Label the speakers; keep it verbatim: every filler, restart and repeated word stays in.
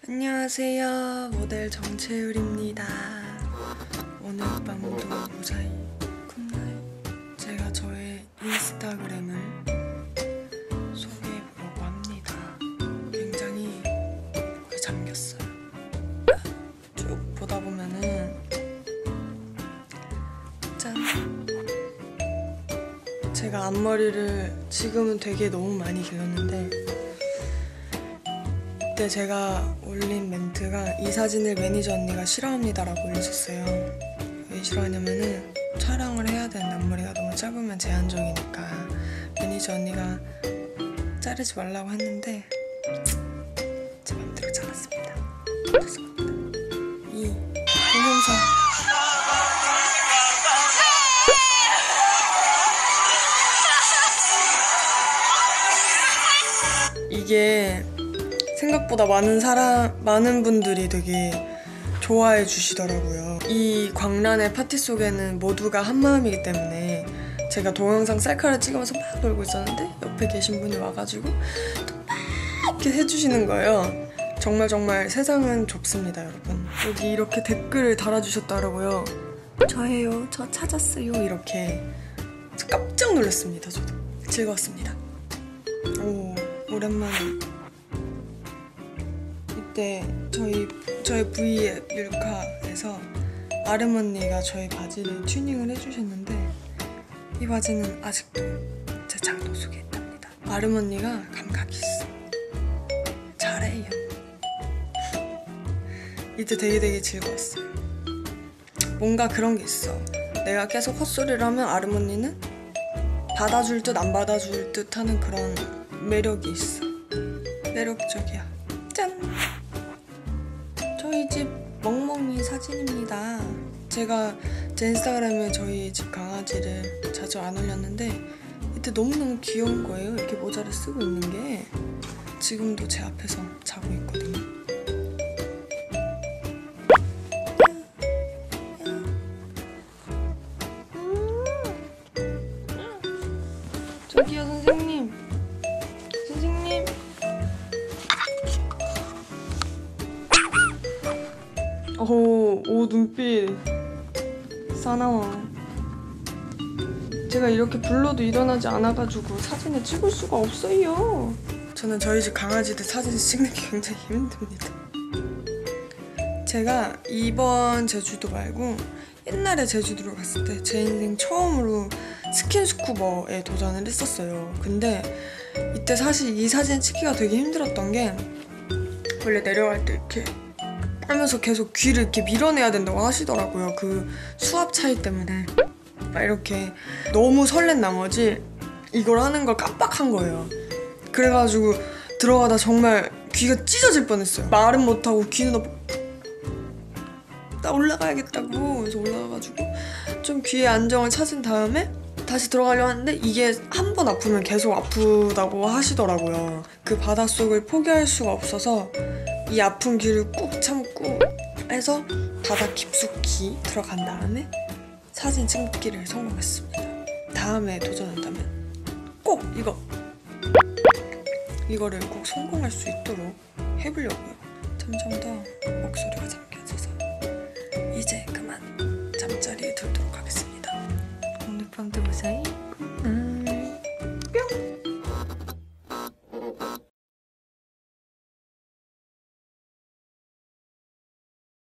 Speaker 1: 안녕하세요, 모델 정채율입니다. 오늘 밤도 무사히 굿나잇. 제가 저의 인스타그램을 소개해보려고 합니다. 굉장히 거기 잠겼어요. 쭉 보다 보면은 짠! 제가 앞머리를 지금은 되게 너무 많이 길렀는데 그때 제가 올린 멘트가 이 사진을 매니저 언니가 싫어합니다 라고 올렸었어요. 왜 싫어하냐면은 촬영을 해야 되는 앞머리가 너무 짧으면 제한적이니까 매니저 언니가 자르지 말라고 했는데 제 맘대로 잘랐습니다. 죄송합니다. 이 동영상 이게 생각보다 많은 사람, 많은 분들이 되게 좋아해 주시더라고요. 이 광란의 파티 속에는 모두가 한마음이기 때문에 제가 동영상 셀카를 찍으면서 막 놀고 있었는데 옆에 계신 분이 와가지고 또 막 이렇게 해주시는 거예요. 정말 정말 세상은 좁습니다, 여러분. 여기 이렇게 댓글을 달아주셨더라고요. 저예요, 저 찾았어요, 이렇게. 깜짝 놀랐습니다, 저도. 즐거웠습니다. 오, 오랜만에. 이때 저희 저희 V앱 율카에서 아름 언니가 저희 바지를 튜닝을 해주셨는데 이 바지는 아직도 제 장도 속에 있답니다. 아름 언니가 감각이 있어. 잘해요. 이때 되게 되게 즐거웠어요. 뭔가 그런 게 있어. 내가 계속 헛소리를 하면 아름 언니는 받아줄 듯 안 받아줄 듯 하는 그런 매력이 있어. 매력적이야. 짠! 저희 집 멍멍이 사진입니다. 제가 제 인스타그램에 저희 집 강아지를 자주 안 올렸는데 이때 너무너무 귀여운 거예요. 이렇게 모자를 쓰고 있는 게. 지금도 제 앞에서 자고 있거든요. 저기요, 선생님. 선생님. 오, 오 눈빛 사나워. 제가 이렇게 불러도 일어나지 않아가지고 사진을 찍을 수가 없어요. 저는 저희 집 강아지들 사진 찍는 게 굉장히 힘듭니다. 제가 이번 제주도 말고 옛날에 제주도를 갔을 때 제 인생 처음으로 스킨스쿠버에 도전을 했었어요. 근데 이때 사실 이 사진 찍기가 되게 힘들었던 게 원래 내려갈 때 이렇게 하면서 계속 귀를 이렇게 밀어내야 된다고 하시더라고요. 그 수압 차이 때문에. 막 이렇게 너무 설렌 나머지 이걸 하는 걸 깜빡한 거예요. 그래가지고 들어가다 정말 귀가 찢어질 뻔했어요. 말은 못하고 귀는 업... 나 올라가야겠다고. 그래서 올라가가지고 좀 귀에 안정을 찾은 다음에 다시 들어가려고 하는데 이게 한 번 아프면 계속 아프다고 하시더라고요. 그 바닷속을 포기할 수가 없어서 이 아픈 귀를 꾹 참고 해서 바다 깊숙이 들어간 다음에 사진 찍기를 성공했습니다. 다음에 도전한다면 꼭 이거! 이거를 꼭 성공할 수 있도록 해보려고요. 점점 더 목소리가 잠겨져서 이제 그만.